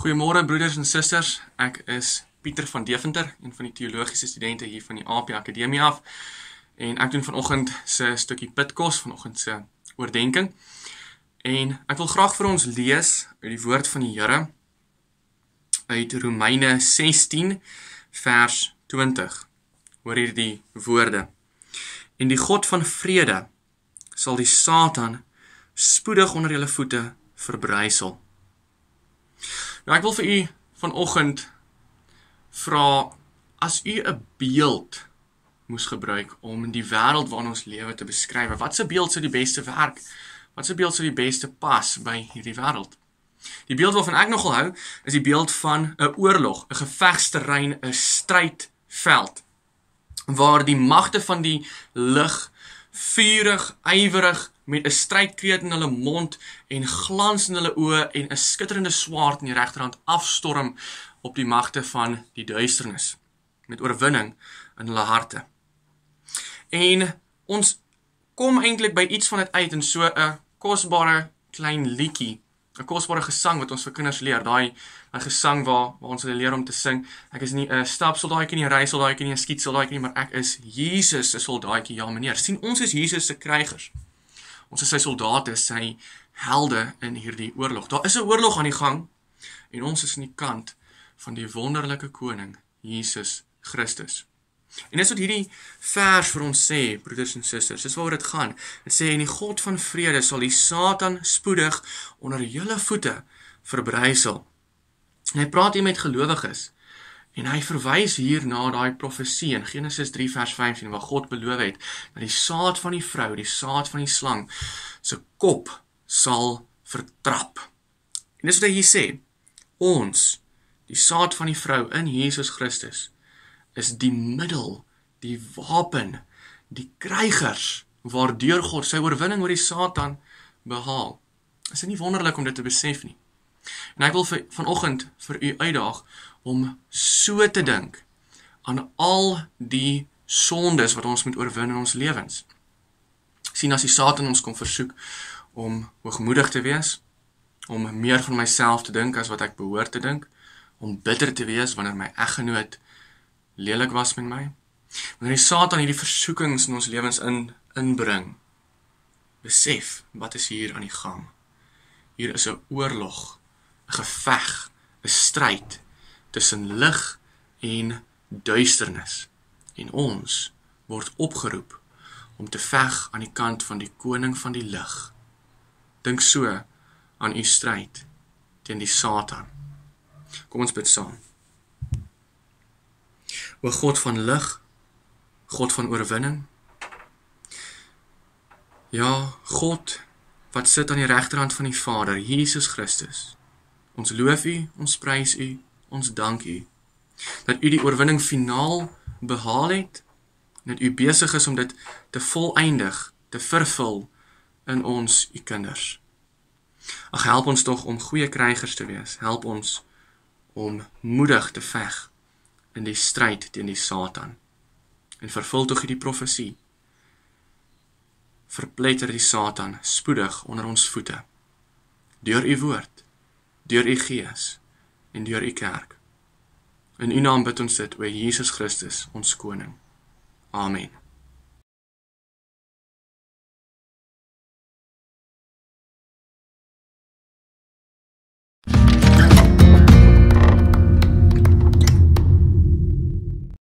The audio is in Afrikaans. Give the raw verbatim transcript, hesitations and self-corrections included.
Goeiemôre broeders en susters, ek is Pieter van Deventer, een van die teologiese studente hier van die A P Akademie af, en ek doen vanoggend se stukkie pitkos, vanoggend se oordenking, en ek wil graag vir ons lees uit die woord van die Here, uit Romeine sestien vers twintig, hoor hier die woorde, en die God van vrede sal die Satan spoedig onder julle voete verbrysel. Nou ek wil vir u vanoggend vra, as u 'n beeld moes gebruik om die wêreld waarin ons lewe te beskryf, wat se beeld sou die beste werk? Wat se beeld sou die beste pas by hierdie wêreld? Die beeld waarvan ek nogal hou, is die beeld van 'n oorlog, 'n gevegsterrein, 'n strydveld, waar die magte van die lig vurig, ywerig, met 'n strydkreet in hulle mond en glans in hulle oë en 'n skitterende swaard in die regterhand afstorm op die magte van die duisternis, met oorwinning in hulle harte. En ons kom eintlik by iets van dit uit in so 'n kosbare klein liedjie, 'n kosbare gesang wat ons vir kinders leer, daai gesang waar, waar ons hulle leer om te sing, ek is nie 'n stapsoldaatjie nie, 'n rysoldaatjie nie, 'n skietsoldaatjie nie, maar ek is Jesus se soldaatjie, ja meneer. Sien, ons is Jesus se krygers. Ons is sy soldate, sy helde in hierdie oorlog. Daar is 'n oorlog aan die gang, en ons is aan die kant van die wonderlike koning, Jesus Christus. En dis wat hierdie vers vir ons sê, broeders en susters, dis waaroor dit gaan. Dit sê, en die God van vrede sal die Satan spoedig onder julle voete verbrysel. En hy praat hier met gelowiges, en hy verwys hier na daai profesie in Genesis drie vers vyftien, waar God beloof het, dat die saad van die vrou, die saad van die slang, sy kop sal vertrap. En dis wat hy hier sê, ons, die saad van die vrou in Jesus Christus, is die middel, die wapen, die krygers, waardeur God sy oorwinning oor die Satan behaal. Is dit nie wonderlik om dit te besef nie? En ek wil vir, vanoggend vir u uitdaag om so te dink aan al die sondes wat ons moet oorwin in ons lewens. Sien, as die Satan ons kom versoek om hoogmoedig te wees, om meer van myself te dink as wat ek behoort te dink, om bitter te wees wanneer my eggenoot lelik was met my, wanneer die Satan hierdie versoekings in ons lewens in, inbring, besef, wat is hier aan die gang? Hier is 'n oorlog, 'n geveg, 'n stryd, tussen lig en duisternis. En ons word opgeroep om te veg aan die kant van die koning van die lig. Dink so aan u stryd teen die Satan. Kom ons bid saam. O God van lig, God van oorwinning, ja, God wat sit aan die regterhand van die Vader, Jesus Christus. Ons loof u, ons prys u, ons dank u, dat u die oorwinning finaal behaal het, en dat u besig is om dit te voleindig, te vervul in ons, u kinders. Ag, help ons tog om goeie krygers te wees, help ons om moedig te veg in die stryd teen die Satan, en vervul tog die profesie, verpletter die Satan spoedig onder ons voete, deur u woord, deur u gees, en deur u kerk. In u naam bid ons dit, o Jesus Christus, ons koning. Amen.